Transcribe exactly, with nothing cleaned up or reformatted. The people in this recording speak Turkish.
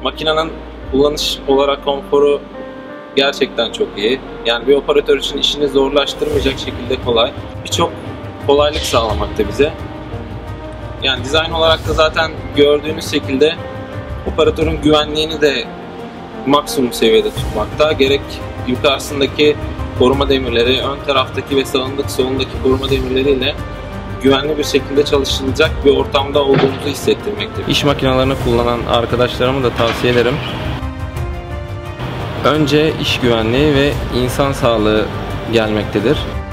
Makinenin kullanış olarak konforu gerçekten çok iyi. Yani bir operatör için işini zorlaştırmayacak şekilde kolay. Birçok kolaylık sağlamakta bize. Yani dizayn olarak da zaten gördüğünüz şekilde operatörün güvenliğini de maksimum seviyede tutmakta. Gerek yukarısındaki koruma demirleri, ön taraftaki ve sağındaki solundaki koruma demirleriyle güvenli bir şekilde çalışılacak bir ortamda olduğumuzu hissettirmektedir. İş makinelerini kullanan arkadaşlarıma da tavsiye ederim. Önce iş güvenliği ve insan sağlığı gelmektedir.